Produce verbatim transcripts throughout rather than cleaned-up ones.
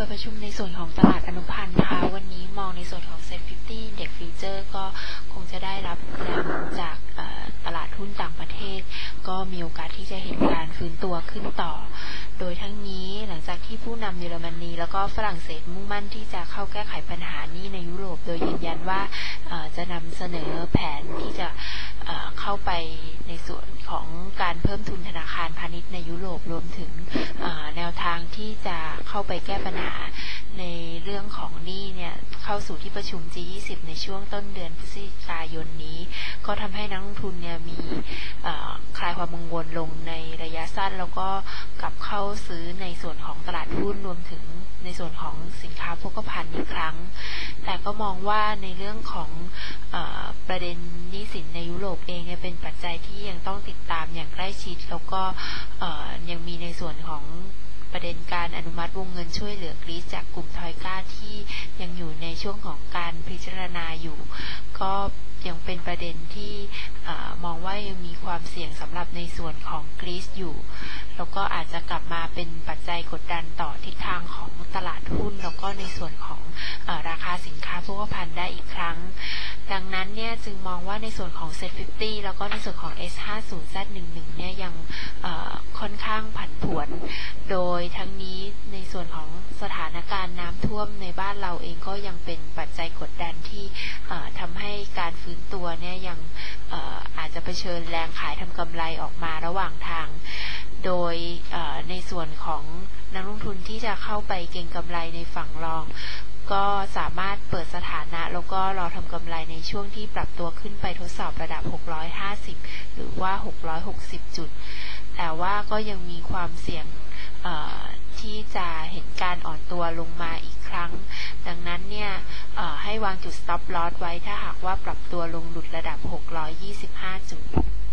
ประชุมในส่วนของตลาดอนุพันธ์นะคะวันนี้มองในส่วนของ เซ็ต ห้าสิบ Index Future ก็คงจะได้รับแรงหนุนจากตลาดหุ้นต่างประเทศก็มีโอกาสที่จะเห็นการฟื้นตัวขึ้นต่อโดยทั้งนี้หลังจากที่ผู้นำเยอรมนีแล้วก็ฝรั่งเศสมุ่งมั่นที่จะเข้าแก้ไขปัญหานี้ในยุโรปโดยยืนยันว่าจะนำเสนอแผนที่จะเข้าไปในส่วนของการเพิ่มทุนธนาคารพาณิชย์ในยุโรปรวมถึงแนวทางที่จะเข้าไปแก้ปัญหาในเรื่องของหนี้เนี่ยเข้าสู่ที่ประชุม จี ยี่สิบ ในช่วงต้นเดือนพฤศจิกายนนี้ก็ทำให้นักลงทุนเนี่ยมีคลายความกังวลลงในระยะสั้นแล้วก็กลับเข้าซื้อในส่วนของตลาดหุ้นรวมถึงในส่วนของสินค้าโภคภัณฑ์อีกครั้งแต่ก็มองว่าในเรื่องของเอ่อประเด็นหนี้สินในยุโรปเองเนี่ยเป็นปัจจัยที่ยังต้องติดตามอย่างใกล้ชิดแล้วก็เอ่อยังมีในส่วนของประเด็นการอนุมัติวงเงินช่วยเหลือกรีซจากกลุ่มทอยก้าที่ยังอยู่ในช่วงของการพิจารณาอยู่ก็ยังเป็นประเด็นที่มองว่ายังมีความเสี่ยงสำหรับในส่วนของกรีซอยู่แล้วก็อาจจะกลับมาเป็นปัจจัยกดดันต่อทิศทางของตลาดหุ้นแล้วก็ในส่วนของราคาสินค้าโภคภัณฑ์ได้อีกครั้งดังนั้นเนี่ยจึงมองว่าในส่วนของ เซ็ต ห้าสิบ แล้วก็ในส่วนของ เอส ห้าสิบ แซด สิบเอ็ด เนี่ยยังค่อนข้างผันผวนโดยทั้งนี้ในส่วนของสถานการณ์น้ำท่วมในบ้านเราเองก็ยังเป็นปัจจัยกดดันที่ทำให้การฟื้นตัวเนี่ยยังอาจจะเผชิญแรงขายทำกำไรออกมาระหว่างทางโดยในส่วนของนักลงทุนที่จะเข้าไปเก็งกำไรในฝั่งรองก็สามารถเปิดสถานะแล้วก็รอทำกำไรในช่วงที่ปรับตัวขึ้นไปทดสอบระดับหกร้อยห้าสิบหรือว่าหกร้อยหกสิบจุดแต่ว่าก็ยังมีความเสี่ยงที่จะเห็นการอ่อนตัวลงมาอีกครั้งดังนั้นเนี่ยให้วางจุด stop loss ไว้ถ้าหากว่าปรับตัวลงหลุดระดับหกร้อยยี่สิบห้าจุด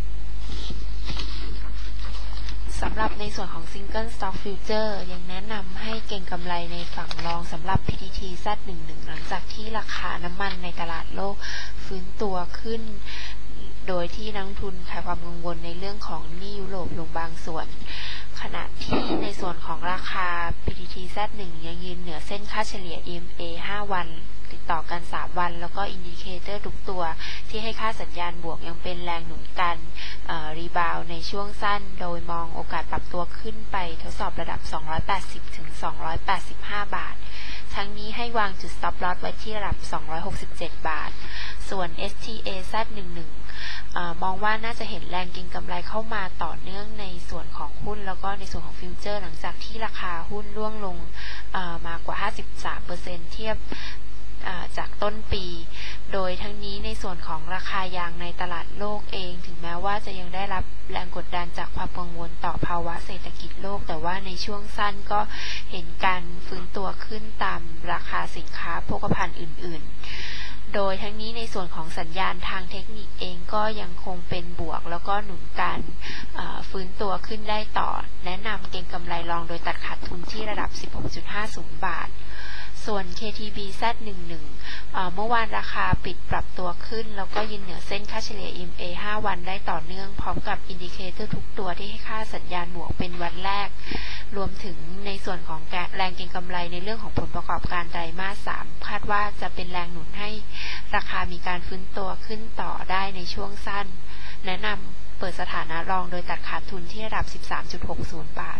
สำหรับในส่วนของ Single Stock Future ยังแนะนำให้เก็งกำไรในฝั่งรองสำหรับ พี ที ที แซด สิบเอ็ด หลังจากที่ราคาน้ำมันในตลาดโลกฟื้นตัวขึ้นโดยที่นักลงทุนคลายความกังวลในเรื่องของหนี้ยุโรปลงบางส่วนขณะที่ในส่วนของราคา พี ที ที แซด หนึ่ง ยังยืนเหนือเส้นค่าเฉลี่ย อี เอ็ม เอ ห้า วันติดต่อกันสามวันแล้วก็อินดิเคเตอร์ทุกตัวที่ให้ค่าสัญญาณบวกยังเป็นแรงหนุนการรีบาวในช่วงสั้นโดยมองโอกาสปรับตัวขึ้นไปทดสอบระดับสองร้อยแปดสิบถึงสองร้อยแปดสิบห้าบาททั้งนี้ให้วางจุด stop loss ไว้ที่ระดับสองร้อยหกสิบเจ็ดบาทส่วน เอส ที เอ แซด สิบเอ็ดมองว่าน่าจะเห็นแรงเก็งกำไรเข้ามาต่อเนื่องในส่วนของหุ้นแล้วก็ในส่วนของฟิวเจอร์หลังจากที่ราคาหุ้นร่วงลงมากว่า ห้าสิบสามเปอร์เซ็นต์ เทียบจากต้นปีโดยทั้งนี้ในส่วนของราคายางในตลาดโลกเองถึงแม้ว่าจะยังได้รับแรงกดดันจากความกังวลต่อภาวะเศรษฐกิจโลกแต่ว่าในช่วงสั้นก็เห็นการฟื้นตัวขึ้นตามราคาสินค้าโภคภัณฑ์อื่นๆโดยทั้งนี้ในส่วนของสัญญาณทางเทคนิคเองก็ยังคงเป็นบวกแล้วก็หนุนการฟื้นตัวขึ้นได้ต่อแนะนำเก็งกำไรรองโดยตัดขาดทุนที่ระดับ สิบหกจุดห้าศูนย์ บาทส่วน เค ที บี แซด สิบเอ็ด เมื่อวานราคาปิดปรับตัวขึ้นแล้วก็ยืนเหนือเส้นค่าเฉลี่ย อี เอ็ม เอ ห้า วันได้ต่อเนื่องพร้อมกับอินดิเคเตอร์ทุกตัวที่ให้ค่าสัญญาณบวกเป็นวันแรกรวมถึงในส่วนของแรงเก็งกำไรในเรื่องของผลประกอบการไตรมาสสามคาดว่าจะเป็นแรงหนุนให้ราคามีการฟื้นตัวขึ้นต่อได้ในช่วงสั้นแนะนำเปิดสถานะรองโดยตัดขาดทุนที่ระดับ สิบสามจุดหกศูนย์ บาท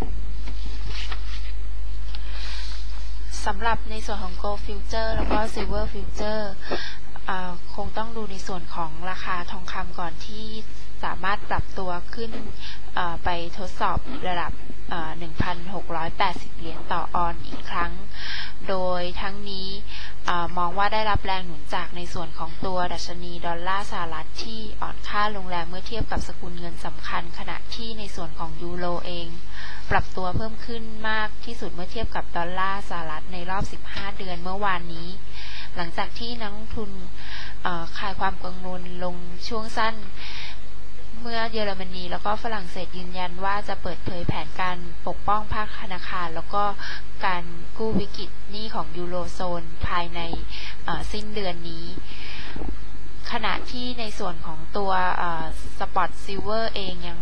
สำหรับในส่วนของ Gold Future แล้วก็ Silver Future คงต้องดูในส่วนของราคาทองคำก่อนที่สามารถปรับตัวขึ้นไปทดสอบระดับ หนึ่งพันหกร้อยแปดสิบ เหรียญต่อออนอีกครั้งโดยทั้งนี้มองว่าได้รับแรงหนุนจากในส่วนของตัวดัชนีดอลลาร์สหรัฐที่อ่อนค่าลงแรงเมื่อเทียบกับสกุลเงินสำคัญขณะที่ในส่วนของยูโรเองปรับตัวเพิ่มขึ้นมากที่สุดเมื่อเทียบกับดอลลาร์สหรัฐในรอบสิบห้าเดือนเมื่อวานนี้หลังจากที่นักลงทุนคลายความกังวลลงช่วงสั้นเมื่อเยอรมนีแล้วก็ฝรั่งเศสยืนยันว่าจะเปิดเผยแผนการปกป้องภาคธนาคารแล้วก็การกู้วิกฤตหนี้ของยูโรโซนภายในสิ้นเดือนนี้ขณะที่ในส่วนของตัวสปอตซิลเวอร์เองยัง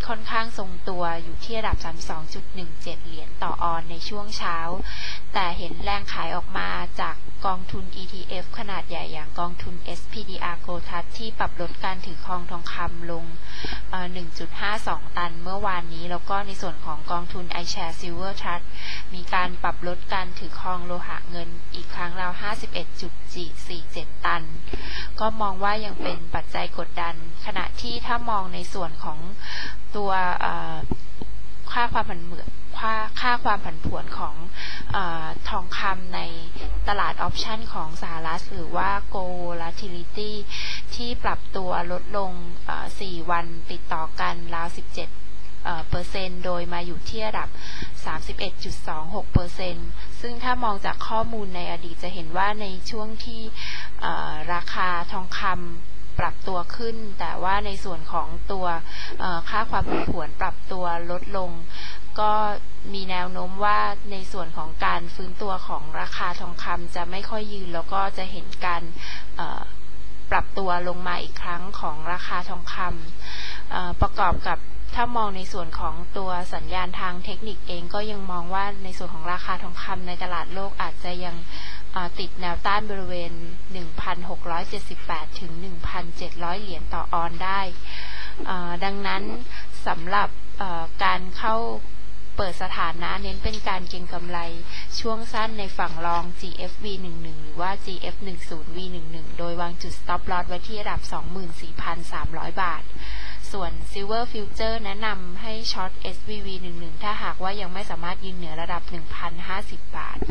ค่อนข้างทรงตัวอยู่ที่ระดับ สามสิบสองจุดหนึ่งเจ็ด เหรียญต่อออนในช่วงเช้าแต่เห็นแรงขายออกมาจากกองทุน อี ที เอฟ ขนาดใหญ่อย่างกองทุน เอส พี ดี อาร์ Gold Trust ที่ปรับลดการถือครองทองคำลง หนึ่งจุดห้าสอง ตันเมื่อวานนี้แล้วก็ในส่วนของกองทุน iShares Silver Trust มีการปรับลดการถือครองโลหะเงินอีกครั้งราว ห้าสิบเอ็ดจุดสี่เจ็ด ตันก็มองว่ายังเป็นปัจจัยกดดันขณะที่ถ้ามองในส่วนของตัวค่าความผันผวนค่าค่าความผันผวนของเอ่อทองคำในตลาดออปชันของสหรัฐหรือว่า Gold Volatility ที่ปรับตัวลดลงสี่วันติดต่อกันราวสิบเจ็ดเปอร์เซ็นต์โดยมาอยู่ที่ระดับ สามสิบเอ็ดจุดสองหกเปอร์เซ็นต์ ซึ่งถ้ามองจากข้อมูลในอดีตจะเห็นว่าในช่วงที่ราคาทองคำปรับตัวขึ้นแต่ว่าในส่วนของตัวค่าความผันผวนปรับตัวลดลงก็มีแนวโน้มว่าในส่วนของการฟื้นตัวของราคาทองคำจะไม่ค่อยยืนแล้วก็จะเห็นการปรับตัวลงมาอีกครั้งของราคาทองคำประกอบกับถ้ามองในส่วนของตัวสัญญาณทางเทคนิคเองก็ยังมองว่าในส่วนของราคาทองคำในตลาดโลกอาจจะยังติดแนวต้านบริเวณ หนึ่งพันหกร้อยเจ็ดสิบแปด ถึง หนึ่งพันเจ็ดร้อย เหรียญต่อออนได้ดังนั้นสำหรับการเข้าเปิดสถานะเน้นเป็นการเก็งกำไรช่วงสั้นในฝั่งรอง จี เอฟ วี สิบเอ็ด หรือว่า จี เอฟ สิบ วี สิบเอ็ด โดยวางจุด stop loss ไว้ที่ระดับ สองหมื่นสี่พันสามร้อย บาทส่วน Silver Future แนะนำให้ช็อต เอส วี วี สิบเอ็ด ถ้าหากว่ายังไม่สามารถยืนเหนือระดับ หนึ่งพันห้าสิบ บาท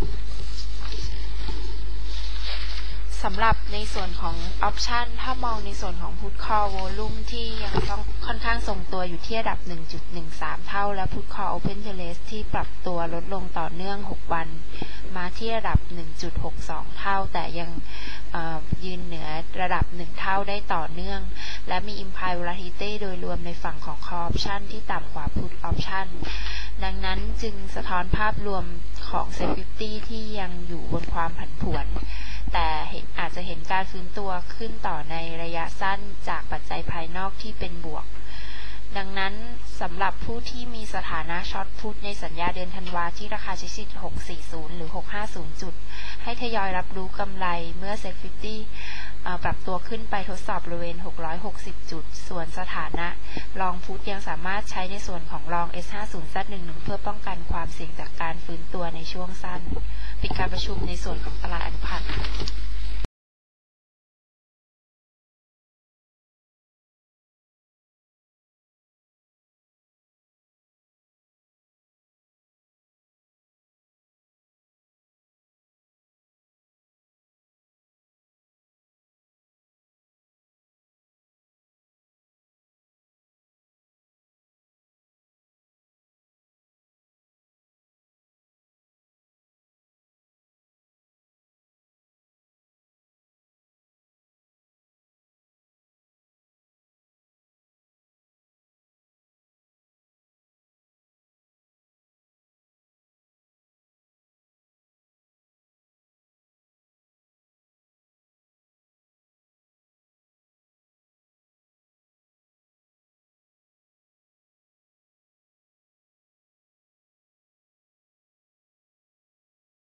สำหรับในส่วนของออปชันถ้ามองในส่วนของ Put Call Volume ที่ยังต้องค่อนข้างทรงตัวอยู่ที่ระดับ หนึ่งจุดหนึ่งสาม เท่าและ Put Call Open Interest ที่ปรับตัวลดลงต่อเนื่องหกวันมาที่ระดับ หนึ่งจุดหกสอง เท่าแต่ยังยืนเหนือระดับหนึ่งเท่าได้ต่อเนื่องและมี Implied Volatility โดยรวมในฝั่งของ Call Option ที่ต่ำกว่า Put Option ดังนั้นจึงสะท้อนภาพรวมของ เซ็ต ห้าสิบ ที่ยังอยู่บนความผันผวนแต่อาจจะเห็นการฟื้นตัวขึ้นต่อในระยะสั้นจากปัจจัยภายนอกที่เป็นบวกดังนั้นสำหรับผู้ที่มีสถานะช็อตพุทในสัญญาเดือนธันวาที่ราคาชิดหกร้อยสี่สิบหรือหกร้อยห้าสิบจุดให้ทยอยรับรู้กำไรเมื่อ เซ็ต ห้าสิบ ปรับตัวขึ้นไปทดสอบบริเวณหกร้อยหกสิบจุดส่วนสถานะลองพุทยังสามารถใช้ในส่วนของลอง เอส ห้าสิบ แซด สิบเอ็ด เพื่อป้องกันความเสี่ยงจากการฟื้นตัวในช่วงสั้นปิดการประชุมในส่วนของตลาดอนุพันธ์